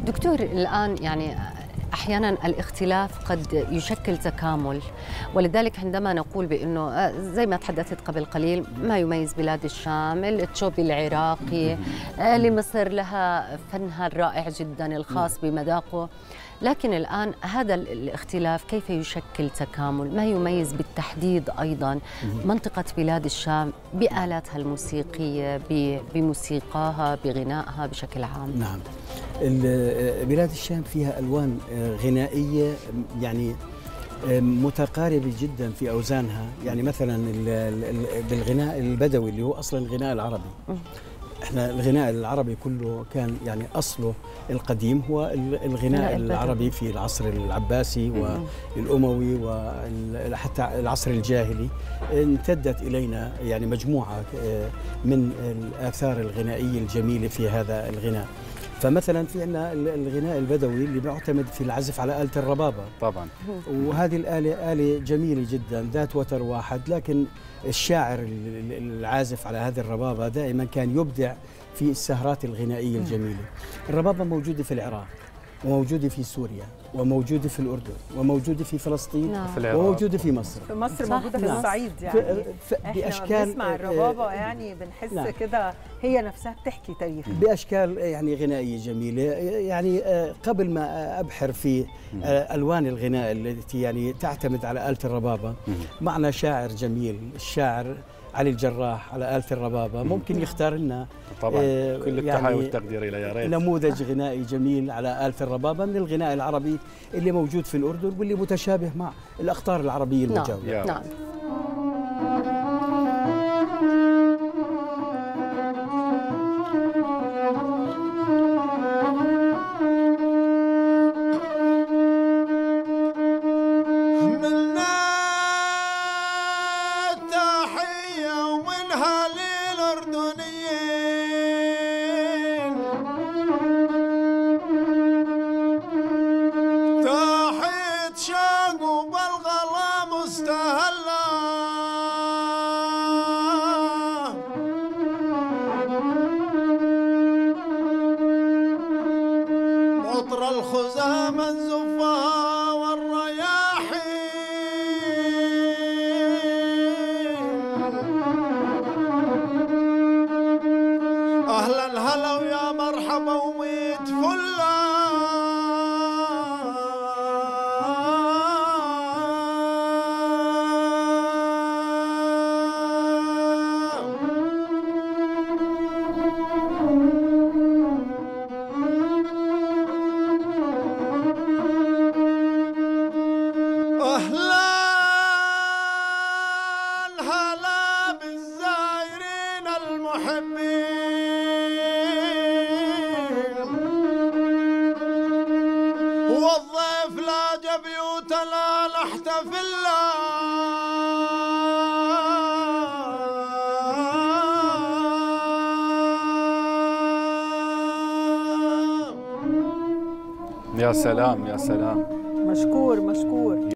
دكتور، الآن يعني أحيانا الاختلاف قد يشكل تكامل، ولذلك عندما نقول بأنه زي ما تحدثت قبل قليل ما يميز بلاد الشام التشوبي العراقي، لمصر لها فنها الرائع جدا الخاص بمذاقه، لكن الآن هذا الاختلاف كيف يشكل تكامل؟ ما يميز بالتحديد أيضا منطقة بلاد الشام بآلاتها الموسيقية، بموسيقاها، بغنائها بشكل عام؟ نعم، بلاد الشام فيها ألوان غنائية يعني متقاربة جدا في أوزانها. يعني مثلا بالغناء البدوي اللي هو أصلا الغناء العربي، احنا الغناء العربي كله كان يعني أصله القديم هو الغناء العربي في العصر العباسي والأموي وحتى العصر الجاهلي. امتدت إلينا يعني مجموعة من الآثار الغنائية الجميلة في هذا الغناء. فمثلا في عندنا الغناء البدوي اللي بيعتمد في العزف على آلة الربابة طبعا، وهذه الآلة آلة جميلة جدا ذات وتر واحد، لكن الشاعر العازف على هذه الربابة دائما كان يبدع في السهرات الغنائية الجميلة. الربابة موجودة في العراق، وموجودة في سوريا، وموجودة في الأردن، وموجودة في فلسطين، وموجودة في مصر. في مصر موجودة في الصعيد، يعني بأشكال بنسمع الربابة يعني بنحس كده هي نفسها بتحكي تاريخ بأشكال يعني غنائية جميلة. يعني قبل ما أبحر في ألوان الغناء التي يعني تعتمد على آلة الربابة، معنا شاعر جميل، الشاعر علي الجراح على آلة الربابة، ممكن يختار لنا طبعا كل التحية والتقدير إلى يا ريت نموذج غنائي جميل على آلة الربابة من الغناء العربي اللي موجود في الأردن واللي متشابه مع الأقطار العربية المجاورة. نعم. عطر الخزام الزفا والرياحين، أهلا هلا ويا مرحبا وميت فلا. والضيف لا جبيوت لا نحتفل يا سلام يا سلام، مشكور مشكور.